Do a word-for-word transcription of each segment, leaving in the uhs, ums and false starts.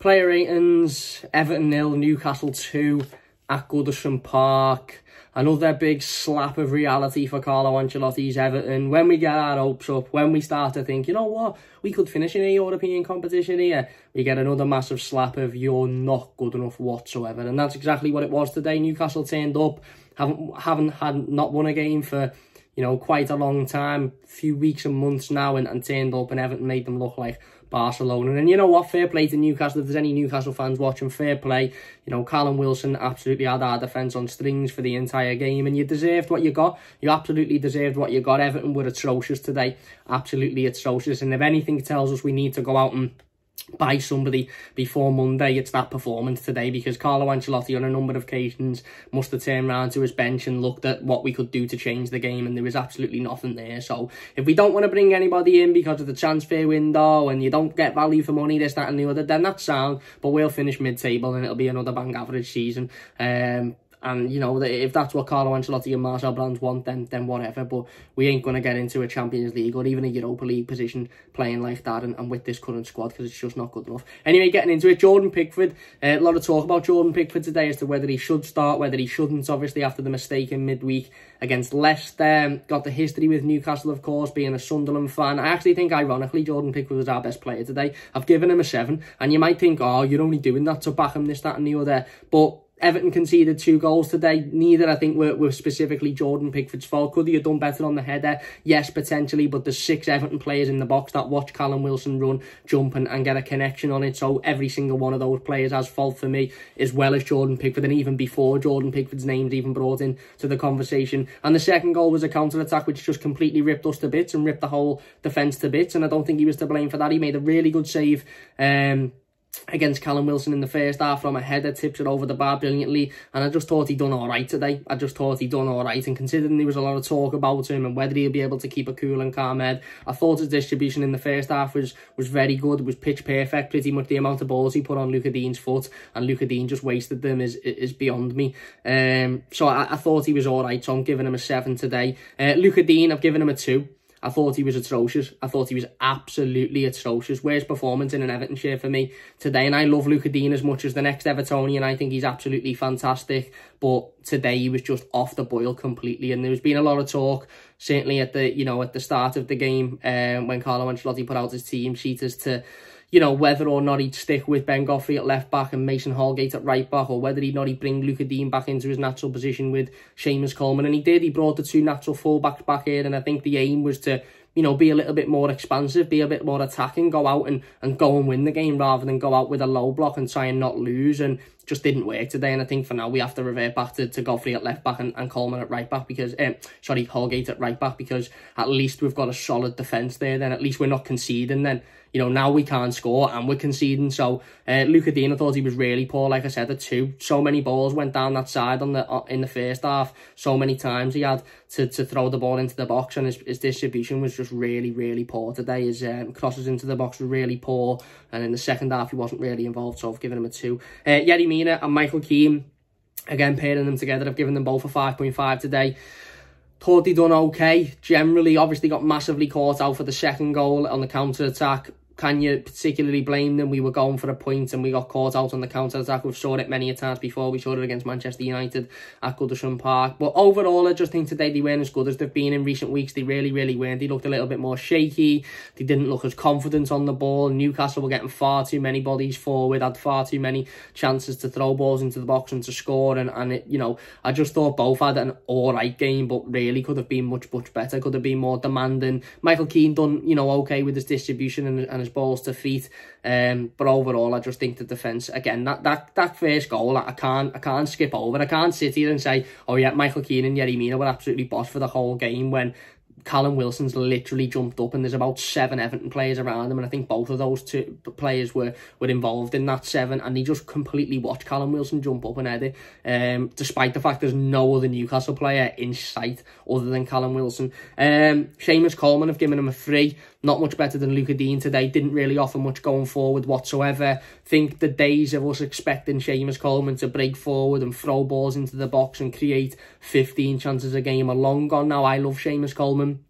Player ratings: Everton nil, Newcastle two at Goodison Park. Another big slap of reality for Carlo Ancelotti's Everton. When we get our hopes up, when we start to think, you know what, we could finish in a European competition here, we get another massive slap of you're not good enough whatsoever. And that's exactly what it was today. Newcastle turned up, haven't haven't had not won a game for, you know, quite a long time, a few weeks and months now, and, and turned up, and Everton made them look like Barcelona. And you know what, fair play to Newcastle. If there's any Newcastle fans watching, fair play. You know, Callum Wilson absolutely had our defence on strings for the entire game, and you deserved what you got. You absolutely deserved what you got. Everton were atrocious today, absolutely atrocious. And if anything tells us we need to go out and buy somebody before Monday, it's that performance today, because Carlo Ancelotti on a number of occasions must have turned around to his bench and looked at what we could do to change the game, and there was absolutely nothing there. So if we don't want to bring anybody in because of the transfer window and you don't get value for money, this, that and the other, then that's sound, but we'll finish mid-table and it'll be another bang average season. Um, And, you know, if that's what Carlo Ancelotti and Marcel Brands want, then then whatever. But we ain't going to get into a Champions League or even a Europa League position playing like that and, and with this current squad, because it's just not good enough. Anyway, getting into it, Jordan Pickford. Uh, a lot of talk about Jordan Pickford today as to whether he should start, whether he shouldn't, obviously, after the mistake in midweek against Leicester. Got the history with Newcastle, of course, being a Sunderland fan. I actually think, ironically, Jordan Pickford was our best player today. I've given him a seven. And you might think, oh, you're only doing that to back him, this, that and the other. But Everton conceded two goals today. Neither, I think, were, were specifically Jordan Pickford's fault. Could he have done better on the header? Yes, potentially, but there's six Everton players in the box that watch Callum Wilson run, jump and, and get a connection on it. So every single one of those players has fault for me, as well as Jordan Pickford, and even before Jordan Pickford's name's even brought in to the conversation. And the second goal was a counter-attack which just completely ripped us to bits and ripped the whole defence to bits, and I don't think he was to blame for that. He made a really good save um against Callum Wilson in the first half from a header, tips it over the bar brilliantly, and I just thought he'd done all right today. I just thought he'd done all right, and considering there was a lot of talk about him and whether he'll be able to keep a cool and calm head, I thought his distribution in the first half was was very good. It was pitch perfect. Pretty much the amount of balls he put on Lucas Digne's foot, and Lucas Digne just wasted them, is is beyond me. Um, so I, I thought he was all right, so I'm giving him a seven today. Uh, Lucas Digne, I've given him a two. I thought he was atrocious. I thought he was absolutely atrocious. Worst performance in an Everton shirt for me today. And I love Lucas Digne as much as the next Evertonian. I think he's absolutely fantastic. But today he was just off the boil completely. And there's been a lot of talk, certainly at the, you know, at the start of the game, um, when Carlo Ancelotti put out his team sheet as to, you know, whether or not he'd stick with Ben Godfrey at left back and Mason Holgate at right back, or whether he'd not he'd bring Lucas Digne back into his natural position with Seamus Coleman. And he did. He brought the two natural full-backs back in, and I think the aim was to, you know, be a little bit more expansive, be a bit more attacking, go out and, and go and win the game rather than go out with a low block and try and not lose. And just didn't work today. And I think for now we have to revert back to, to Godfrey at left back and, and Coleman at right back, because, um, sorry, Holgate at right back, because at least we've got a solid defence there. Then at least we're not conceding then. You know, now we can't score and we're conceding. So uh, Lucas Digne, I thought he was really poor. Like I said, the two, so many balls went down that side on the uh, in the first half. So many times he had to, to throw the ball into the box, and his, his distribution was just really, really poor today. His um, crosses into the box were really poor, and in the second half he wasn't really involved, so I've given him a two. Uh, Yerry Mina and Michael Keane, again pairing them together, I've given them both a five point five today. Thought he done okay. Generally, obviously got massively caught out for the second goal on the counter-attack. Can you particularly blame them? We were going for a point and we got caught out on the counter-attack. We've saw it many a times before. We saw it against Manchester United at Goodison Park. But overall, I just think today they weren't as good as they've been in recent weeks. They really, really weren't. They looked a little bit more shaky. They didn't look as confident on the ball. Newcastle were getting far too many bodies forward, had far too many chances to throw balls into the box and to score. And, and it, you know, I just thought both had an all-right game, but really could have been much, much better. Could have been more demanding. Michael Keane done, you know, okay with his distribution and, and his balls to feet, um, but overall I just think the defence, again, that that that first goal, I can't I can't skip over. I can't sit here and say, oh yeah, Michael Keane and Yerry Mina were absolutely boss for the whole game, when Callum Wilson's literally jumped up and there's about seven Everton players around him, and I think both of those two players were, were involved in that seven, and they just completely watched Callum Wilson jump up and head it, um, despite the fact there's no other Newcastle player in sight other than Callum Wilson. Um, Seamus Coleman, I've given him a three. Not much better than Lucas Digne today. Didn't really offer much going forward whatsoever. Think the days of us expecting Seamus Coleman to break forward and throw balls into the box and create fifteen chances a game are long gone now. I love Seamus Coleman.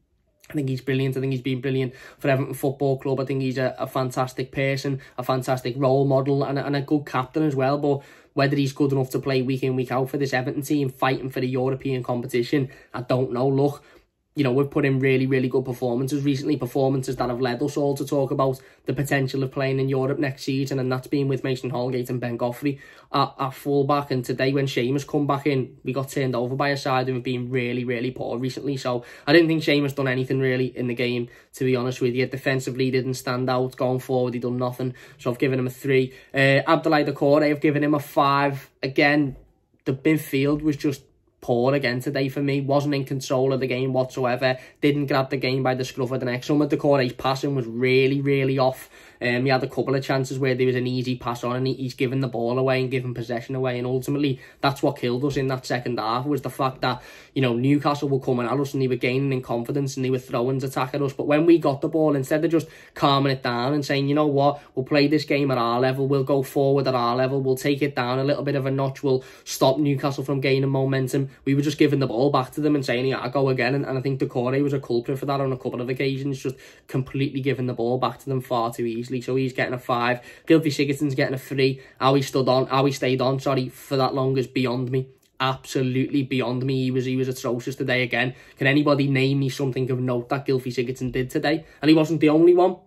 I think he's brilliant. I think he's been brilliant for Everton Football Club. I think he's a, a fantastic person, a fantastic role model, and a, and a good captain as well. But whether he's good enough to play week in, week out for this Everton team, fighting for the European competition, I don't know. Look, you know, we've put in really, really good performances recently, performances that have led us all to talk about the potential of playing in Europe next season, and that's been with Mason Holgate and Ben Godfrey at, at full-back. And today, when Seamus come back in, we got turned over by a side who have been really, really poor recently. So I didn't think Seamus done anything really in the game, to be honest with you. Defensively, didn't stand out. Going forward, he done nothing. So I've given him a three. Uh, Abdoulaye Doucouré, I've given him a five. Again, the midfield was just poor again today for me. Wasn't in control of the game whatsoever. Didn't grab the game by the scruff of the neck. Some of Doucouré's passing was really, really off. Um, he had a couple of chances where there was an easy pass on and he, he's given the ball away and giving possession away. And ultimately, that's what killed us in that second half, was the fact that, you know, Newcastle were coming at us and they were gaining in confidence and they were throwing attack at us. But when we got the ball, instead of just calming it down and saying, you know what, we'll play this game at our level, we'll go forward at our level, we'll take it down a little bit of a notch, we'll stop Newcastle from gaining momentum, we were just giving the ball back to them and saying, yeah, I'll go again. And, and I think Doucouré was a culprit for that on a couple of occasions, just completely giving the ball back to them far too easily. So he's getting a five. Gylfi Sigurdsson's getting a three. How he stood on, how he stayed on, sorry, for that long is beyond me. Absolutely beyond me. He was he was atrocious today again. Can anybody name me something of note that Gylfi Sigurdsson did today? And he wasn't the only one.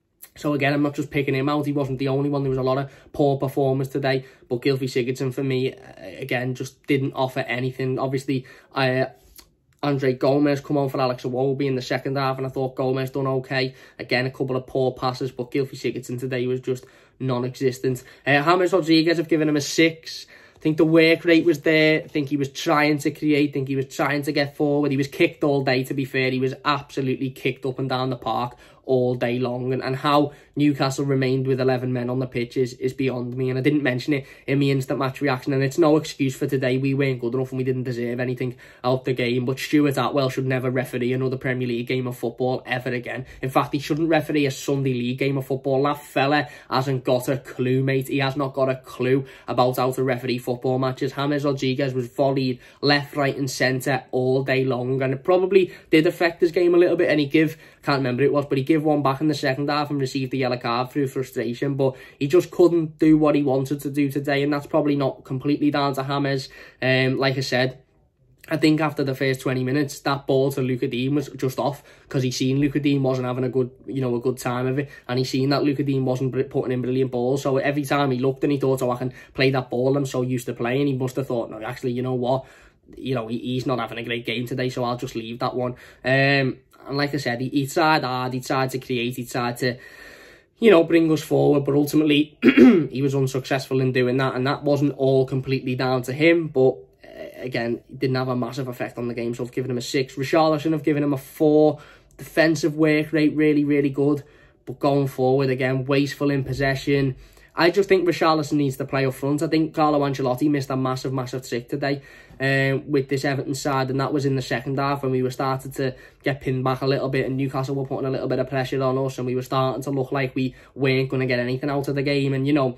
So again, I'm not just picking him out. He wasn't the only one. There was a lot of poor performers today. But Gylfi Sigurdsson, for me, again, just didn't offer anything. Obviously, uh, Andre Gomez come on for Alex Iwobi in the second half, and I thought Gomez done okay. Again, a couple of poor passes, but Gylfi Sigurdsson today was just non-existent. Uh, James Rodriguez, I've given him a six. I think the work rate was there. I think he was trying to create. I think he was trying to get forward. He was kicked all day, to be fair. He was absolutely kicked up and down the park all day long. And, and how Newcastle remained with eleven men on the pitch is, is beyond me. And I didn't mention it in my instant match reaction. And it's no excuse for today. We weren't good enough and we didn't deserve anything out the game. But Stuart Atwell should never referee another Premier League game of football ever again. In fact, he shouldn't referee a Sunday League game of football. That fella hasn't got a clue, mate. He has not got a clue about how to referee football matches. James Rodriguez was volleyed left, right and centre all day long. And it probably did affect his game a little bit. And he give, can't remember who it was, but he gave one back in the second half and received the yellow card through frustration. But he just couldn't do what he wanted to do today. And that's probably not completely down to James. Um, like I said, I think after the first twenty minutes, that ball to Lucas Digne was just off, because he seen Lucas Digne wasn't having a good, you know, a good time of it, and he seen that Lucas Digne wasn't putting in brilliant balls. So every time he looked and he thought, oh, I can play that ball I'm so used to playing, he must have thought, no, actually, you know what, you know, he, he's not having a great game today, so I'll just leave that one. Um, and like I said, he, he tried hard, he tried to create, he tried to, you know, bring us forward, but ultimately he was unsuccessful in doing that, and that wasn't all completely down to him, but again, it didn't have a massive effect on the game, so I've given him a six. Richarlison, I've given him a four. Defensive work rate, really, really good. But going forward, again, wasteful in possession. I just think Richarlison needs to play up front. I think Carlo Ancelotti missed a massive, massive trick today um, with this Everton side, and that was in the second half when we were starting to get pinned back a little bit and Newcastle were putting a little bit of pressure on us, and we were starting to look like we weren't going to get anything out of the game. And, you know,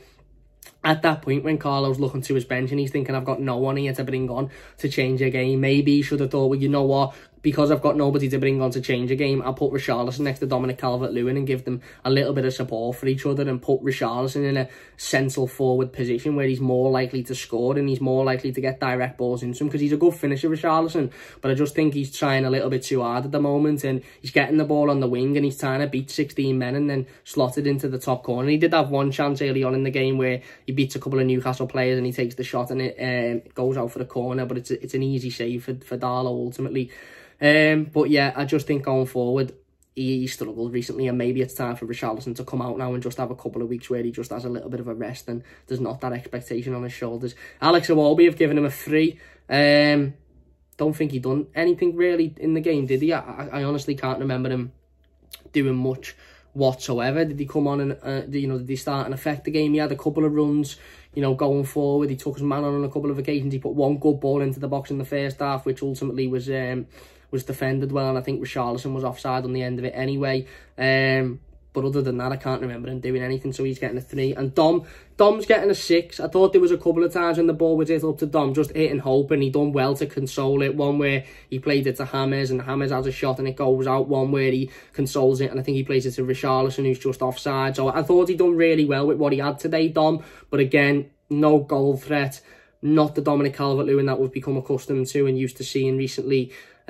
at that point, when Carlo's looking to his bench and he's thinking, I've got no one here to bring on to change a game, maybe he should have thought, well, you know what, because I've got nobody to bring on to change a game, I'll put Richarlison next to Dominic Calvert-Lewin and give them a little bit of support for each other, and put Richarlison in a central forward position where he's more likely to score and he's more likely to get direct balls into him, because he's a good finisher, Richarlison, but I just think he's trying a little bit too hard at the moment, and he's getting the ball on the wing and he's trying to beat sixteen men and then slot it into the top corner. He did have one chance early on in the game where he beats a couple of Newcastle players and he takes the shot and it um, goes out for the corner, but it's a, it's an easy save for, for Darlow ultimately. Um, but yeah, I just think going forward, he, he struggled recently, and maybe it's time for Richarlison to come out now and just have a couple of weeks where he just has a little bit of a rest and there's not that expectation on his shoulders. Alex Iwobi, have given him a three. Um, don't think he done anything really in the game, did he? I, I honestly can't remember him doing much whatsoever. Did he come on and, uh, you know, did he start and affect the game? He had a couple of runs, you know, going forward. He took his man on on a couple of occasions. He put one good ball into the box in the first half, which ultimately was um, was defended well, and I think Richarlison was offside on the end of it anyway. Um, But other than that, I can't remember him doing anything, so he's getting a three. And Dom, Dom's getting a six. I thought there was a couple of times when the ball was hit up to Dom, just hitting hope, and he done well to console it. One where he played it to Hammers, and Hammers has a shot and it goes out. One where he consoles it, and I think he plays it to Richarlison, who's just offside. So I thought he done really well with what he had today, Dom. But again, no goal threat. Not the Dominic Calvert-Lewin that we've become accustomed to and used to seeing recently.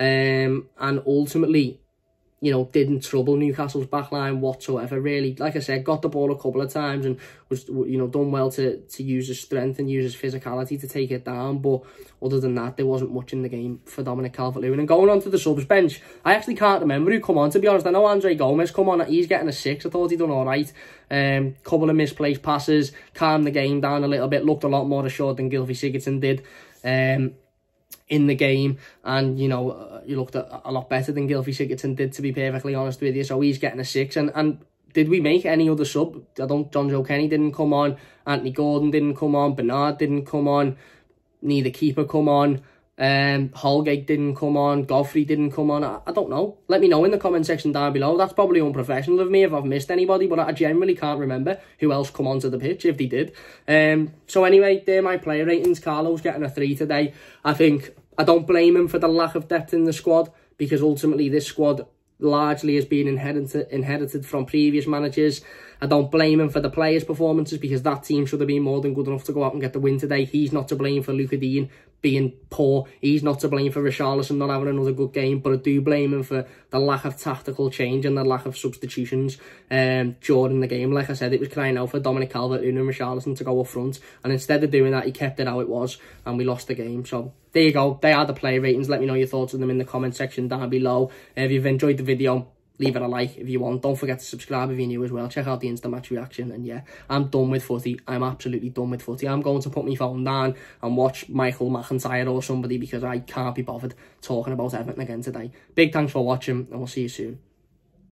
Um, and ultimately, you know, didn't trouble Newcastle's backline whatsoever, really. Like I said, got the ball a couple of times and was, you know, done well to, to use his strength and use his physicality to take it down. But other than that, there wasn't much in the game for Dominic Calvert-Lewin. And going on to the subs bench, I actually can't remember who come on, to be honest. I know Andre Gomez come on, he's getting a six. I thought he'd done all right. Um, couple of misplaced passes, calmed the game down a little bit, looked a lot more assured than Gylfi Sigurdsson did. Um... in the game, and you know, uh, you looked at a lot better than Gylfi Sigurdsson did, to be perfectly honest with you. So he's getting a six. And and did we make any other sub? I don't. John Joe Kenny didn't come on. Anthony Gordon didn't come on. Bernard didn't come on. Neither keeper come on. Um, Holgate didn't come on. Godfrey didn't come on. I, I don't know. Let me know in the comment section down below. That's probably unprofessional of me if I've missed anybody, but I generally can't remember who else come onto the pitch if they did. Um, so anyway, they're my player ratings. Carlo's getting a three today. I think I don't blame him for the lack of depth in the squad, because ultimately this squad largely has been inherited inherited from previous managers. I don't blame him for the players' performances, because that team should have been more than good enough to go out and get the win today. He's not to blame for Lucas Digne being poor. He's not to blame for Richarlison not having another good game. But I do blame him for the lack of tactical change and the lack of substitutions um, during the game. Like I said, it was crying out for Dominic Calvert-Lewin and Richarlison to go up front. And instead of doing that, he kept it how it was, and we lost the game. So there you go. They are the player ratings. Let me know your thoughts on them in the comment section down below. If you've enjoyed the video, leave it a like if you want. Don't forget to subscribe if you're new as well. Check out the Insta Match reaction. And yeah, I'm done with footy. I'm absolutely done with footy. I'm going to put my phone down and watch Michael McIntyre or somebody, because I can't be bothered talking about Everton again today. Big thanks for watching, and we'll see you soon.